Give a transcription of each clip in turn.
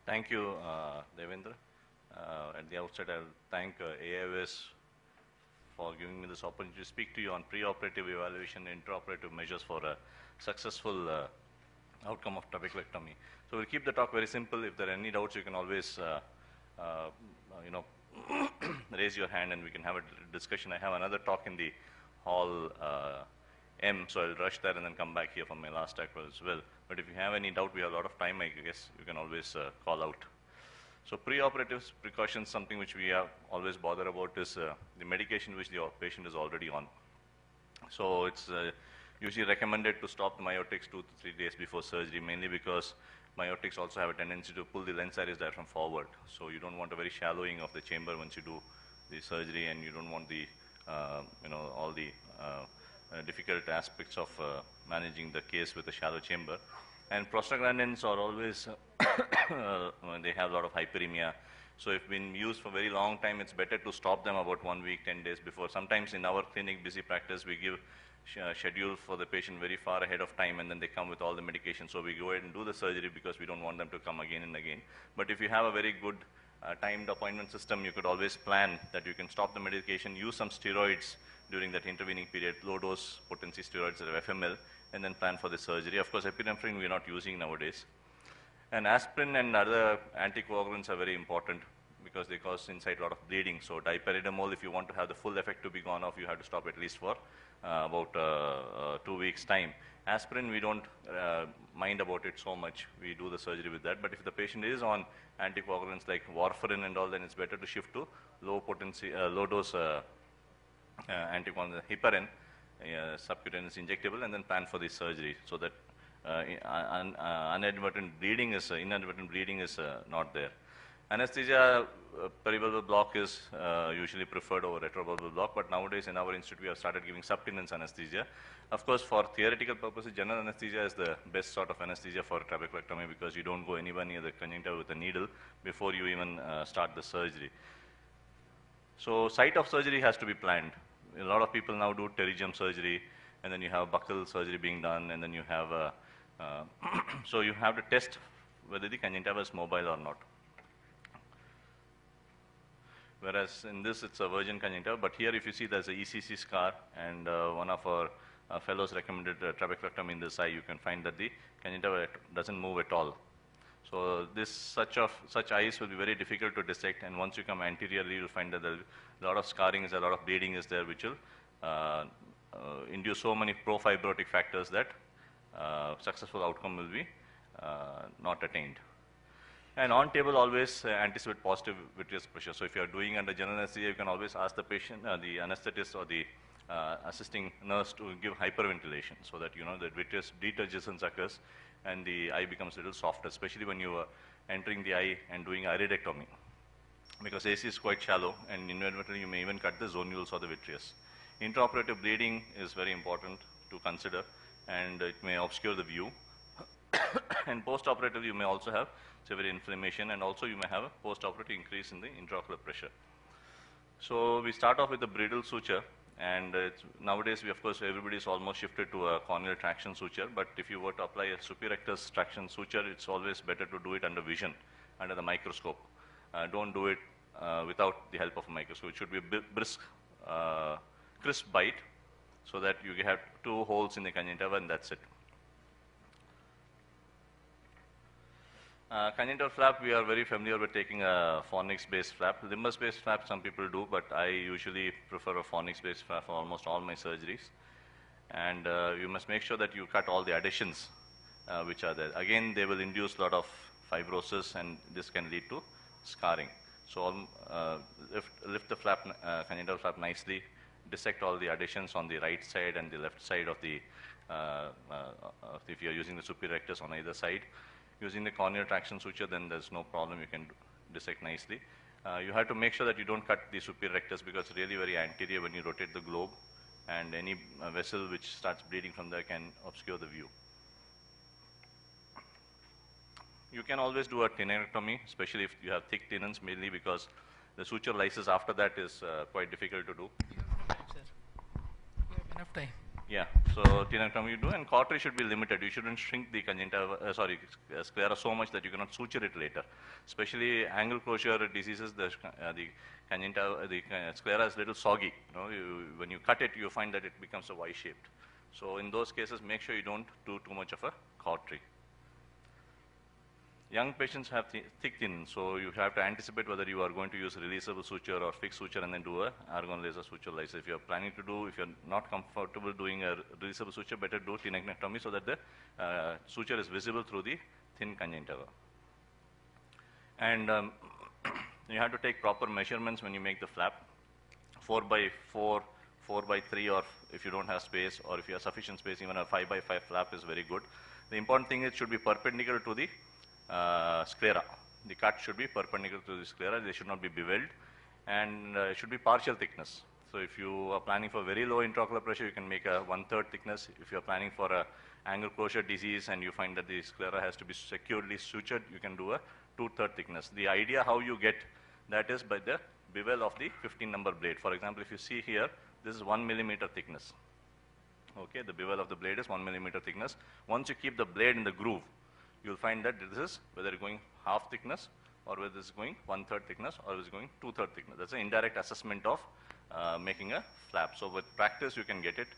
Thank you, Devendra. At the outset, I'll thank AIOS for giving me this opportunity to speak to you on preoperative evaluation and intraoperative measures for a successful outcome of trabeculectomy. So we'll keep the talk very simple. If there are any doubts, you can always, you know, raise your hand and we can have a discussion. I have another talk in the hall M, so I'll rush there and then come back here for my last talk as well. But if you have any doubt, we have a lot of time, I guess you can always call out. So preoperative precautions, something which we have always bother about is the medication which the patient is already on. So it's usually recommended to stop the myotics 2 to 3 days before surgery, mainly because myotics also have a tendency to pull the lens iris diaphragm forward. So you don't want a very shallowing of the chamber once you do the surgery, and you don't want the, you know, all the difficult aspects of managing the case with a shallow chamber. And prostaglandins are always, they have a lot of hyperemia. So if been used for a very long time, it's better to stop them about 1 week, 10 days before. Sometimes in our clinic, busy practice, we give schedule for the patient very far ahead of time, and then they come with all the medication. So we go ahead and do the surgery because we don't want them to come again and again. But if you have a very good timed appointment system, you could always plan that you can stop the medication, use some steroids during that intervening period, low dose potency steroids that are FML, and then plan for the surgery. Of course, epinephrine we are not using nowadays. And aspirin and other anticoagulants are very important because they cause inside a lot of bleeding. So dipyridamole, if you want to have the full effect to be gone off, you have to stop at least for about 2 weeks' time. Aspirin, we don't mind about it so much. We do the surgery with that. But if the patient is on anticoagulants like warfarin and all, then it's better to shift to low potency, low dose anticoagulant, heparin, subcutaneous injectable, and then plan for the surgery so that inadvertent bleeding is not there. Anesthesia, peribulbar block is usually preferred over retrobulbar block, but nowadays in our institute we have started giving subtenance anesthesia. Of course, for theoretical purposes, general anesthesia is the best sort of anesthesia for trabeculectomy because you don't go anywhere near the conjunctiva with a needle before you even start the surgery. So site of surgery has to be planned. A lot of people now do pterygium surgery, and then you have buccal surgery being done, and then you have so you have to test whether the conjunctiva is mobile or not. Whereas in this, it's a virgin conjunctiva, but here if you see there's a ECC scar, and one of our fellows recommended trabeculectomy in this eye, you can find that the conjunctiva doesn't move at all. So this such eyes will be very difficult to dissect, and once you come anteriorly, you'll find that a lot of scarring is there, a lot of bleeding is there, which will induce so many profibrotic factors that successful outcome will be not attained. And on table, always anticipate positive vitreous pressure. So if you are doing under general anesthesia, you can always ask the patient, the anesthetist or the assisting nurse to give hyperventilation so that you know the vitreous deturgescence occurs and the eye becomes a little softer, especially when you are entering the eye and doing iridectomy. Because AC is quite shallow, and inadvertently you may even cut the zonules or the vitreous. Intraoperative bleeding is very important to consider, and it may obscure the view. And postoperative, you may also have severe inflammation, and also you may have a postoperative increase in the intraocular pressure. So we start off with the bridle suture, and nowadays of course everybody is almost shifted to a corneal traction suture, but if you were to apply a superior-rectus traction suture, it's always better to do it under vision, under the microscope. Don't do it without the help of a microscope. It should be a brisk, crisp bite, so that you have 2 holes in the conjunctiva, and that's it. Conjunctival flap, we are very familiar with taking a Fornix-based flap. Limbus-based flap, some people do, but I usually prefer a Fornix-based flap for almost all my surgeries. And you must make sure that you cut all the adhesions which are there. Again, they will induce a lot of fibrosis, and this can lead to scarring. So lift the flap, conjunctival flap nicely, dissect all the adhesions on the right side and the left side of the, if you are using the superior rectus on either side. Using the corneal traction suture, then there's no problem, you can dissect nicely. You have to make sure that you don't cut the superior rectus because it's really very anterior when you rotate the globe, and any vessel which starts bleeding from there can obscure the view. You can always do a tenorectomy, especially if you have thick tenons, mainly because the suture lysis after that is quite difficult to do. You have enough time, sir. You have enough time. Yeah, so tenotomy you do, and cautery should be limited. You shouldn't shrink the sclera so much that you cannot suture it later. Especially angle closure diseases, the sclera is little soggy. When you cut it, you find that it becomes a Y-shaped. So in those cases, make sure you don't do too much of a cautery. Young patients have thick thin, so you have to anticipate whether you are going to use releasable suture or fixed suture and then do a argon laser suture lysis. If you're planning to do, if you're not comfortable doing a releasable suture, better do tenectomy so that the suture is visible through the thin conjunctiva. And you have to take proper measurements when you make the flap. 4 by 4, 4 by 3, or if you don't have space, or if you have sufficient space, even a 5 by 5 flap is very good. The important thing is it should be perpendicular to the sclera. The cut should be perpendicular to the sclera. They should not be beveled, and it should be partial thickness. So if you are planning for very low intraocular pressure, you can make a 1/3 thickness. If you are planning for a angle closure disease and you find that the sclera has to be securely sutured, you can do a 2/3 thickness. The idea how you get that is by the bevel of the 15 number blade. For example, if you see here, this is 1 millimeter thickness. Okay, the bevel of the blade is 1 millimeter thickness. Once you keep the blade in the groove, you'll find that this is whether it's going half thickness, or whether it's going 1/3 thickness, or it's going 2/3 thickness. That's an indirect assessment of making a flap. So with practice, you can get it.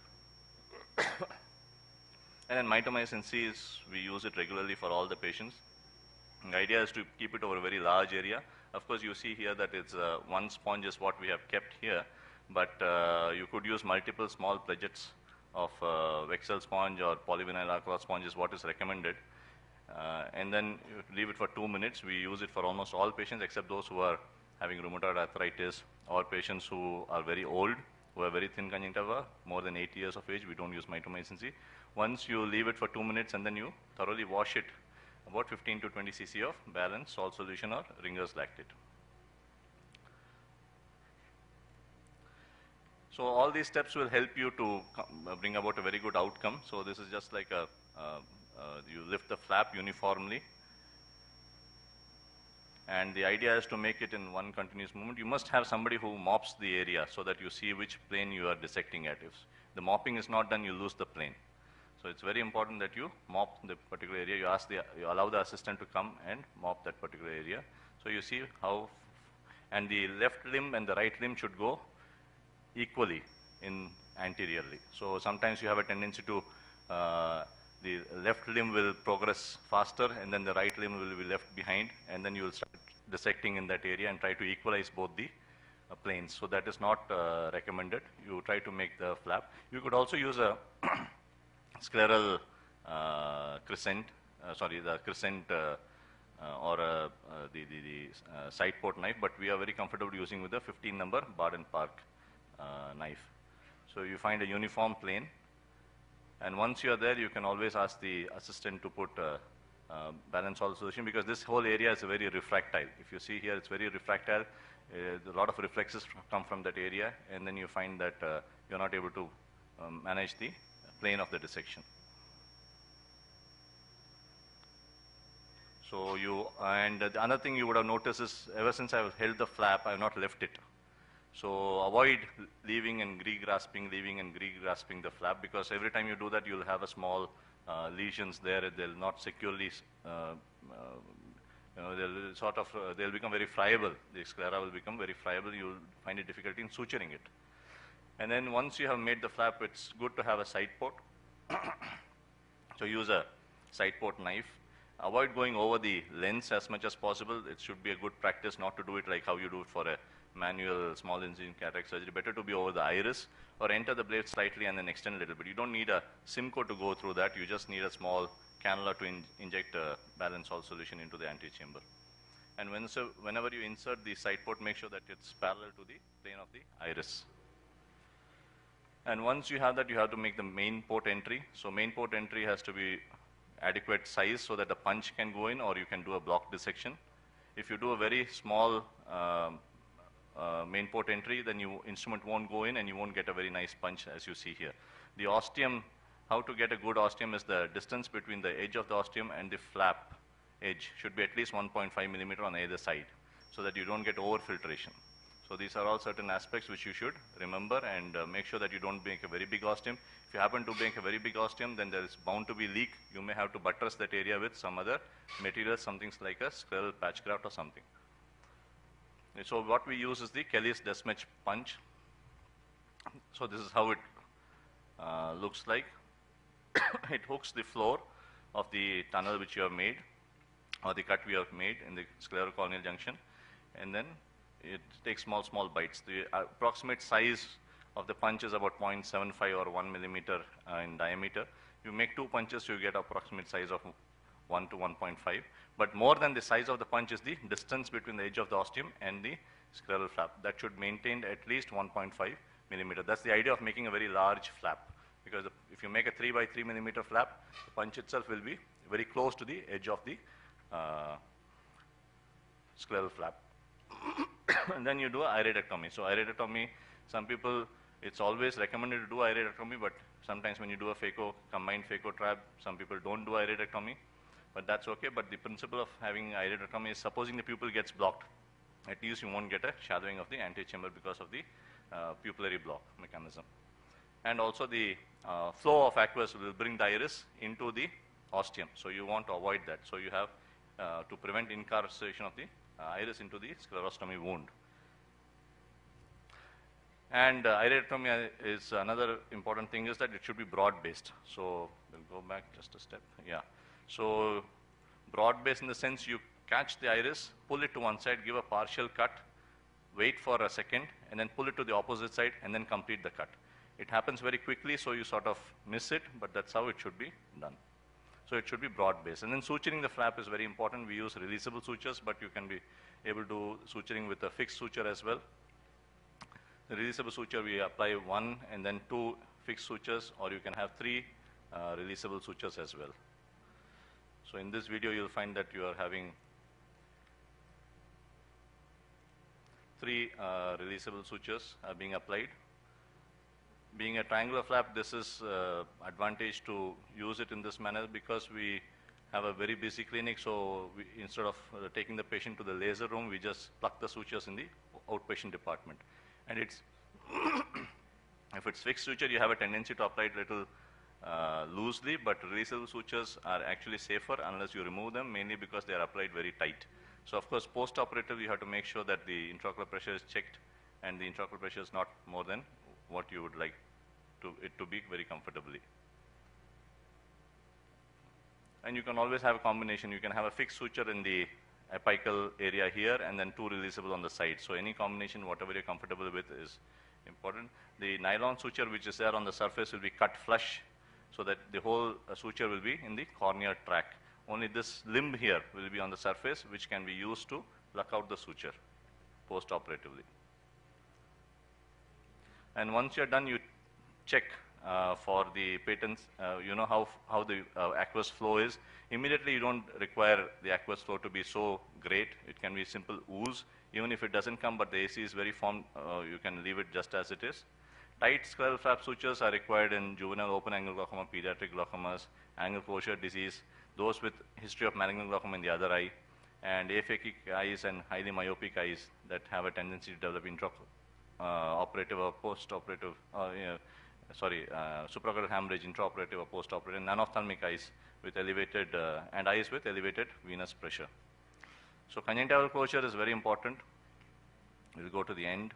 And then mitomycin C we use it regularly for all the patients. The idea is to keep it over a very large area. Of course, you see here that it's one sponge is what we have kept here, but you could use multiple small pledgets of Vexel sponge or polyvinyl alcohol sponge is what is recommended. And then you leave it for 2 minutes. We use it for almost all patients except those who are having rheumatoid arthritis or patients who are very old, who have very thin conjunctiva, more than 80 years of age. We don't use mitomycin C. Once you leave it for 2 minutes and then you thoroughly wash it, about 15 to 20 cc of balanced salt solution or Ringer's lactate. So all these steps will help you to bring about a very good outcome. So this is just like you lift the flap uniformly, and the idea is to make it in one continuous movement. You must have somebody who mops the area so that you see which plane you are dissecting at. If the mopping is not done, you lose the plane. So it's very important that you mop the particular area. You allow the assistant to come and mop that particular area. So you see how, and the left limb and the right limb should go equally in anteriorly. So sometimes you have a tendency to, the left limb will progress faster and then the right limb will be left behind, and then you will start dissecting in that area and try to equalize both the planes. So that is not recommended. You try to make the flap. You could also use a scleral crescent, the crescent or the side port knife, but we are very comfortable using with the 15 number Barden Park knife. So you find a uniform plane, and once you are there, you can always ask the assistant to put balanced salt solution, because this whole area is very refractile. If you see here, it's very refractile. A lot of reflexes come from that area, and then you find that you're not able to manage the plane of the dissection. So and the other thing you would have noticed is, ever since I've held the flap, I've not left it. So avoid leaving and re-grasping the flap, because every time you do that, you'll have a small lesions there. They'll not securely, they'll become very friable. The sclera will become very friable. You'll find it difficult in suturing it. And then once you have made the flap, it's good to have a side port. So use a side port knife. Avoid going over the lens as much as possible. It should be a good practice not to do it like how you do it for a manual small incision cataract surgery. Better to be over the iris, or enter the blade slightly and then extend a little bit. You don't need a Simcoe to go through that. You just need a small cannula to inject a balanced salt solution into the antechamber. And whenever you insert the side port, make sure that it's parallel to the plane of the iris. And once you have that, you have to make the main port entry. So main port entry has to be adequate size so that the punch can go in, or you can do a block dissection. If you do a very small main port entry, then your instrument won't go in and you won't get a very nice punch as you see here. The ostium, how to get a good ostium is the distance between the edge of the ostium and the flap edge should be at least 1.5 millimeter on either side, so that you don't get overfiltration. So these are all certain aspects which you should remember, and make sure that you don't make a very big ostium. If you happen to make a very big ostium, then there is bound to be leak. You may have to buttress that area with some other material, something like a scleral patch graft or something. So what we use is the Kelly's Desmatch punch. So this is how it looks like. It hooks the floor of the tunnel which you have made, or the cut we have made in the sclerocorneal junction, and then it takes small bites. The approximate size of the punch is about 0.75 or 1 millimeter in diameter. You make 2 punches, you get approximate size of 1 to 1.5. But more than the size of the punch is the distance between the edge of the ostium and the scleral flap. That should maintain at least 1.5 millimeter. That's the idea of making a very large flap. Because if you make a 3 by 3 millimeter flap, the punch itself will be very close to the edge of the scleral flap. And then you do iridectomy. So iridectomy, some people, it's always recommended to do iridectomy, but sometimes when you do a combined phaco-trab, some people don't do iridectomy, but that's okay. But the principle of having iridectomy is, supposing the pupil gets blocked, at least you won't get a shadowing of the anterior chamber because of the pupillary block mechanism. And also the flow of aqueous will bring the iris into the ostium. So you want to avoid that. So you have to prevent incarceration of the iris into the sclerostomy wound. And iridectomy is another important thing is that it should be broad-based. So we'll go back just a step. Yeah. So broad-based in the sense you catch the iris, pull it to one side, give a partial cut, wait for a second, and then pull it to the opposite side, and then complete the cut. It happens very quickly, so you sort of miss it, but that's how it should be done. So it should be broad-based. And then suturing the flap is very important. We use releasable sutures, but you can be able to suturing with a fixed suture as well. The releasable suture, we apply 1 and then 2 fixed sutures, or you can have 3 releasable sutures as well. So in this video, you'll find that you are having 3 releasable sutures are being applied. Being a triangular flap, this is advantage to use it in this manner because we have a very busy clinic, so instead of taking the patient to the laser room, we just pluck the sutures in the outpatient department. And it's, if it's fixed suture, you have a tendency to apply it little loosely, but releasable sutures are actually safer unless you remove them, mainly because they are applied very tight. So of course, post-operative, you have to make sure that the intraocular pressure is checked and the intraocular pressure is not more than what you would like it to be very comfortably. And you can always have a combination. You can have a fixed suture in the apical area here and then 2 releasable on the side. So any combination, whatever you're comfortable with, is important. The nylon suture which is there on the surface will be cut flush so that the whole suture will be in the corneal tract. Only this limb here will be on the surface, which can be used to pluck out the suture post-operatively. And once you're done, you check for the patents. You know how the aqueous flow is. Immediately, you don't require the aqueous flow to be so great. It can be simple ooze. Even if it doesn't come, but the AC is very formed, you can leave it just as it is. Tight scleral flap sutures are required in juvenile open-angle glaucoma, pediatric glaucomas, angle closure disease, those with history of malignant glaucoma in the other eye, and aphakic eyes and highly myopic eyes that have a tendency to develop operative or post-operative, supraocular hemorrhage, intraoperative or post-operative, non-ophthalmic eyes with elevated, and eyes with elevated venous pressure. So conjunctival closure is very important. We'll go to the end.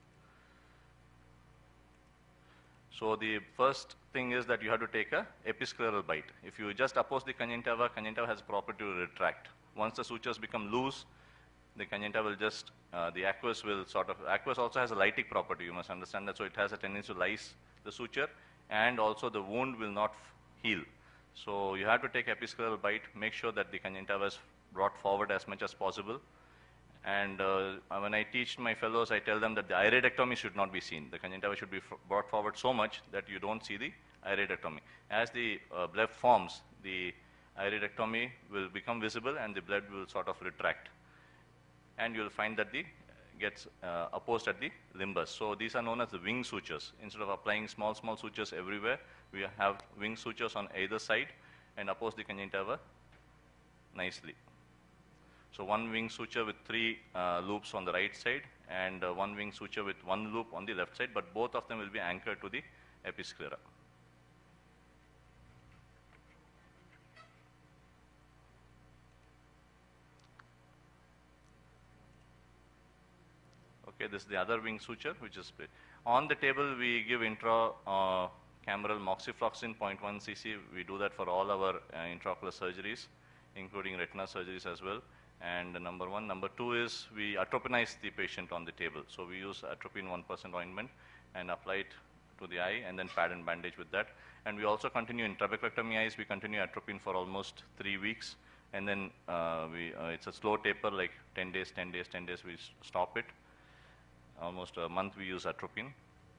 So the first thing is that you have to take a episcleral bite. If you just oppose the conjunctiva has property to retract. Once the sutures become loose, the conjunctiva will just, the aqueous will aqueous also has a lytic property, you must understand that, so it has a tendency to lyse the suture, and also the wound will not heal. So you have to take episcleral bite, make sure that the conjunctiva is brought forward as much as possible. And when I teach my fellows, I tell them that the iridectomy should not be seen. The conjunctiva should be brought forward so much that you don't see the iridectomy. As the bleb forms, the iridectomy will become visible and the blood will sort of retract. And you'll find that the gets opposed at the limbus. So these are known as the wing sutures. Instead of applying small sutures everywhere, we have wing sutures on either side and oppose the conjunctiva nicely. So one wing suture with 3 loops on the right side and one wing suture with 1 loop on the left side, but both of them will be anchored to the episclera. Okay, this is the other wing suture, which is split. On the table, we give intracameral moxifloxacin 0.1 cc. We do that for all our intraocular surgeries, including retina surgeries as well. And number one. Number two is we atropinize the patient on the table. So we use atropine 1% ointment and apply it to the eye and then pad and bandage with that. And we also continue in trabeculectomy eyes, we continue atropine for almost 3 weeks. And then it's a slow taper, like 10 days, 10 days, 10 days, we stop it. Almost a month we use atropine.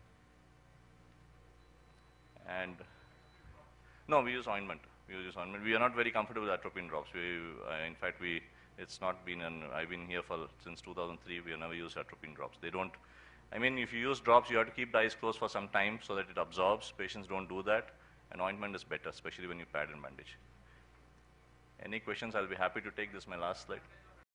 And no, we use ointment. We use ointment. We are not very comfortable with atropine drops. In fact, it's not been I've been here since 2003. We have never used atropine drops. They don't. I mean, if you use drops, you have to keep the eyes closed for some time so that it absorbs. Patients don't do that, and ointment is better, especially when you pad and bandage. Any questions? I'll be happy to take this. My last slide.